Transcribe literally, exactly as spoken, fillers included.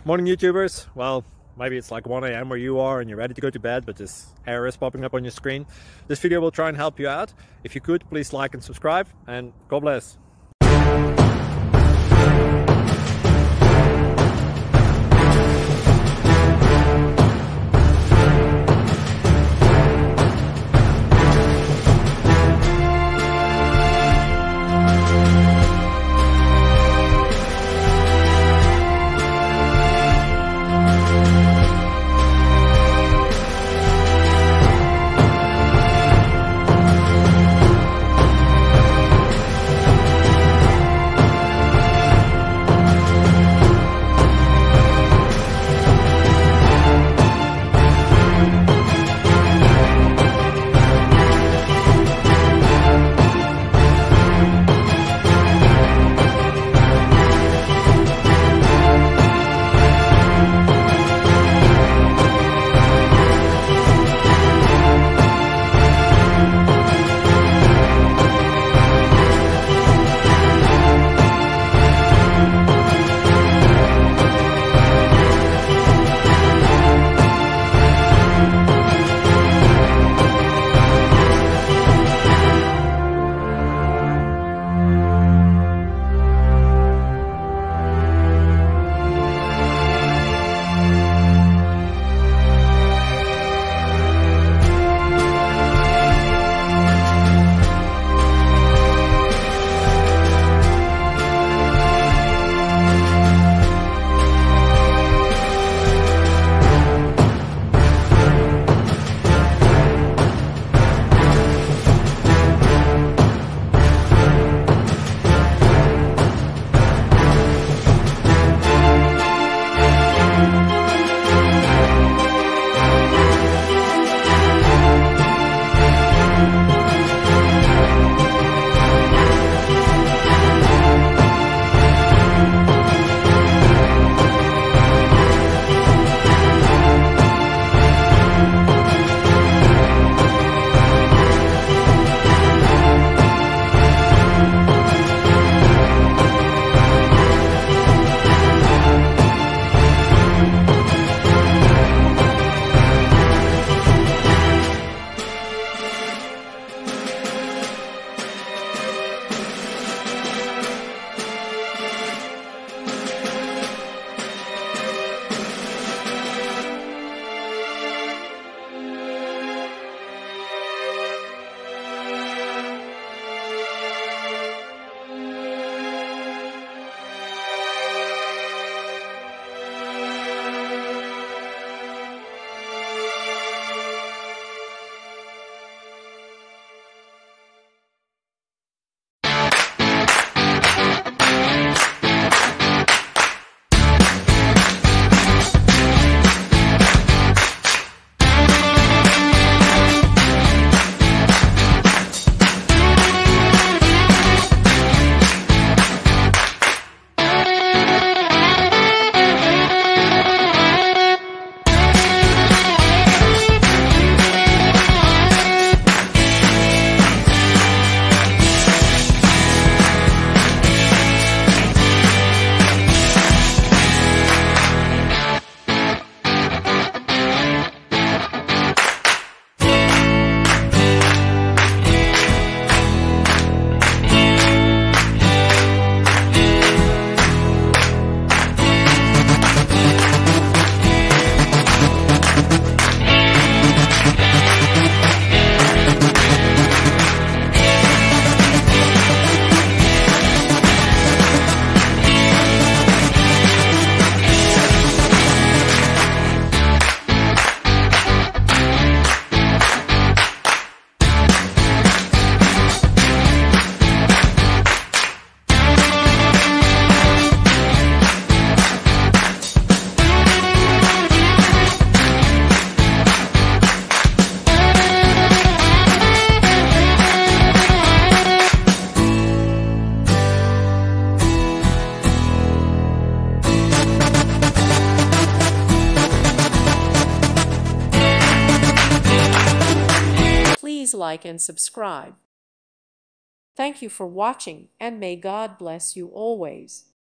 Morning YouTubers. Well, maybe it's like one A M where you are and you're ready to go to bed, but this error is popping up on your screen. This video will try and help you out. If you could, please like and subscribe, and God bless. like and subscribe. Thank you for watching, and may God bless you always.